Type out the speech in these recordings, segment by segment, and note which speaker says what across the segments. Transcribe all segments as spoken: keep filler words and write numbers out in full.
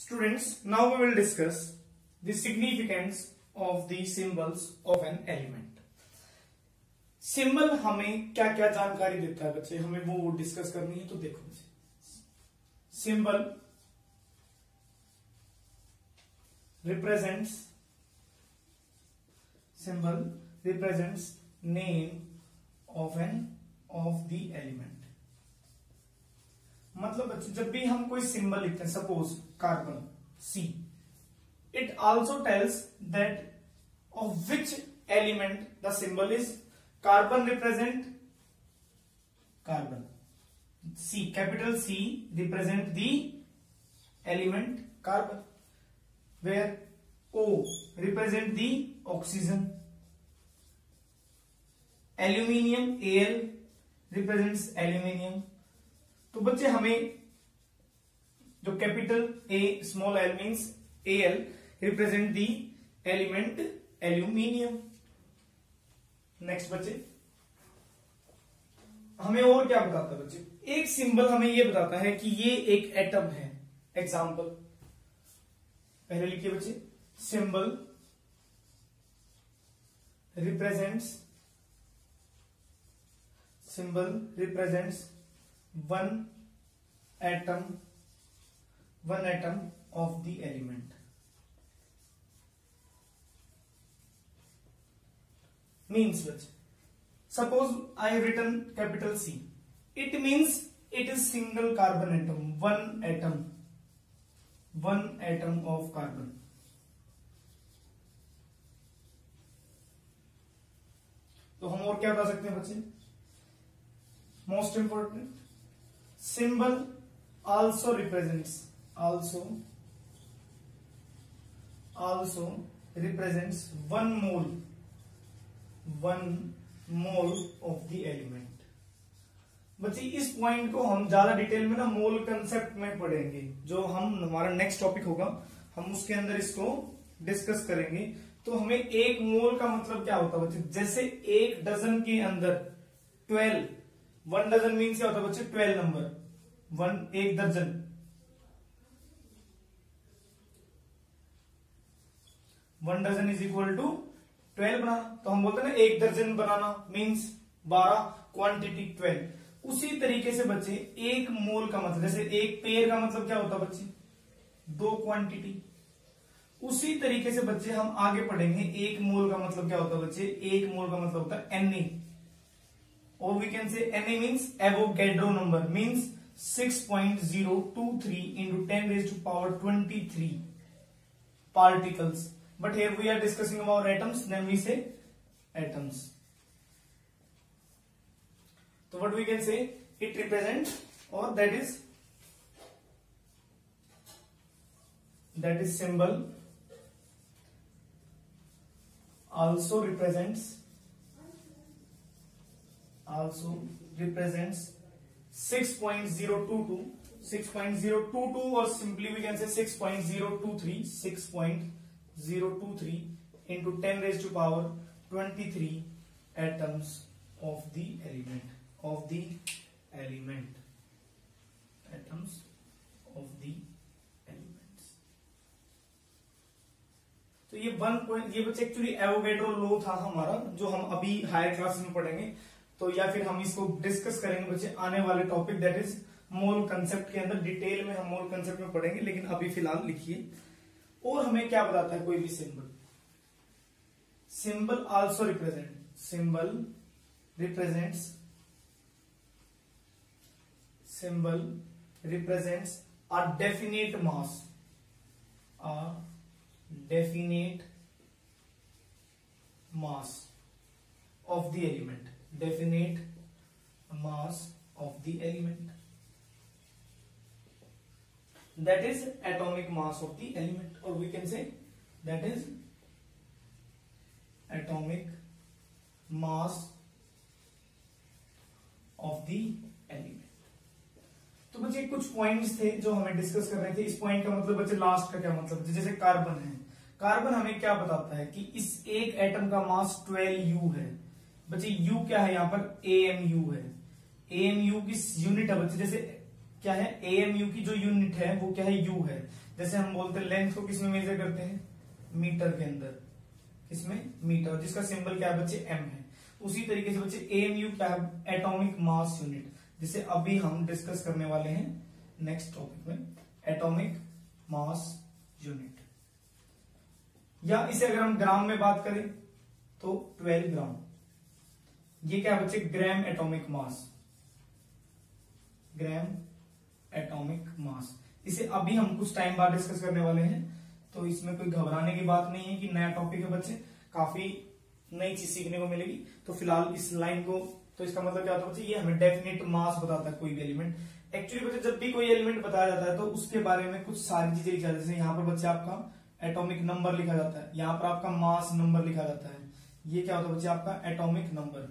Speaker 1: Students, now we will discuss the significance of the symbols of an element. Symbol हमें क्या क्या जानकारी देता है बच्चे, हमें वो डिस्कस करनी है। तो देखो symbol represents symbol represents name of an of the element. मतलब बच्चे जब भी हम कोई सिंबल लिखते हैं, suppose carbon C, it also tells that of which element the symbol is. Carbon represent carbon, C capital C represent the element carbon, where O represent the oxygen, aluminium L represents aluminium. तो बच्चे हमें जो capital A small L means A L represent the element aluminium. Next बच्चे हमें और क्या बताता है बच्चे, एक सिंबल हमें ये बताता है कि ये एक एटम है। एग्जाम्पल पहले लिखिए बच्चे, symbol represents symbol represents one atom one atom of the element. Means बच्चे suppose I have written capital C, it means it is single carbon atom, one atom one atom of carbon. तो हम और क्या बता सकते हैं बच्चे, most important, symbol also represents also also represents one mole one mole of the element। बच्चे इस पॉइंट को हम ज्यादा डिटेल में ना मोल कंसेप्ट में पढ़ेंगे, जो हम हमारा नेक्स्ट टॉपिक होगा, हम उसके अंदर इसको डिस्कस करेंगे। तो हमें एक मोल का मतलब क्या होता है बच्चे, जैसे एक डजन के अंदर ट्वेल्व, वन डजन मीन्स क्या होता है बच्चे, ट्वेल्व नंबर, वन एक दर्जन, one dozen is equal to twelve बना। तो हम बोलते हैं ना एक दर्जन बनाना मीन्स बारह, क्वांटिटी ट्वेल्व। उसी तरीके से बच्चे एक मोल का मतलब, जैसे एक पेयर का मतलब क्या होता है बच्चे, दो क्वांटिटी। उसी तरीके से बच्चे हम आगे पढ़ेंगे, एक मोल का मतलब क्या होता है बच्चे, एक मोल का मतलब होता है N A, or we can say Na means Avogadro number, means six point zero two three into ten raised to power twenty-three particles. But here we are discussing about atoms, then we say atoms. So what we can say, it represents, or that is that is symbol also represents also represents six point zero two two, six point zero two two, or simply we can say six point zero two three, six point zero two three into ten raised to power twenty-three atoms of the element of the element atoms of the elements। तो ये one point, ये बच्चे actually Avogadro law था हमारा, जो हम अभी higher class में पढ़ेंगे। तो या फिर हम इसको डिस्कस करेंगे बच्चे आने वाले topic, that is mole concept के अंदर, डिटेल में हम मोल कंसेप्ट में पढ़ेंगे, लेकिन अभी फिलहाल लिखिए। और हमें क्या बताता है कोई भी symbol, symbol also represent symbol represents symbol represents a definite mass a definite mass of the element, definite mass of the element, that is atomic mass of the element, or we can say that is atomic mass of the element। तो बच्चे कुछ points थे जो हमें discuss कर रहे थे। इस पॉइंट का मतलब बच्चे लास्ट का क्या मतलब, जैसे कार्बन है, कार्बन हमें क्या बताता है कि इस एक एटम का मास ट्वेल्व यू है। बच्चे यू क्या है, यहां पर ए एम यू है, ए एम यू की यूनिट है बच्चे, जैसे क्या है, एएमयू की जो यूनिट है वो क्या है, यू है। जैसे हम बोलते हैं लेंथ को किसमें मेजर करते हैं, मीटर के अंदर, किसमें, मीटर, जिसका सिंबल क्या है बच्चे, एम है। उसी तरीके से बच्चे एएमयू क्या है, एटॉमिक मास यूनिट, जिसे अभी हम डिस्कस करने वाले हैं नेक्स्ट टॉपिक में, एटॉमिक मास यूनिट। या इसे अगर हम ग्राम में बात करें तो ट्वेल्व ग्राम, ये क्या है बच्चे, gram atomic mass, gram atomic mass. इसे अभी हम कुछ टाइम बाद डिस्कस करने वाले हैं, तो इसमें कोई घबराने की बात नहीं है कि नया टॉपिक है बच्चे, काफी नई चीज सीखने को मिलेगी। तो फिलहाल इस लाइन को, तो इसका मतलब क्या होता है बच्चे, ये हमें डेफिनेट मास बताता है कोई भी एलिमेंट। एक्चुअली बच्चे जब भी कोई एलिमेंट बताया जाता है तो उसके बारे में कुछ सारी चीजें लिखी जाती है। जैसे यहाँ पर बच्चे आपका एटॉमिक नंबर लिखा जाता है, यहाँ पर आपका मास नंबर लिखा जाता है। ये क्या होता है बच्चे, आपका एटॉमिक नंबर,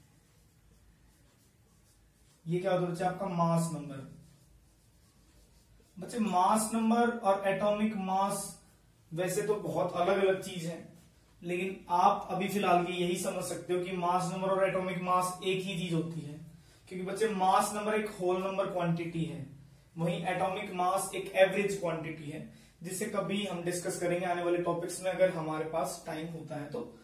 Speaker 1: ये क्या होता है बच्चे, आपका मास नंबर। बच्चे मास नंबर और एटॉमिक मास वैसे तो बहुत अलग अलग चीज है, लेकिन आप अभी फिलहाल की यही समझ सकते हो कि मास नंबर और एटॉमिक मास एक ही चीज होती है, क्योंकि बच्चे मास नंबर एक होल नंबर क्वांटिटी है, वहीं एटॉमिक मास एक एवरेज क्वांटिटी है, जिसे कभी हम डिस्कस करेंगे आने वाले टॉपिक्स में अगर हमारे पास टाइम होता है तो।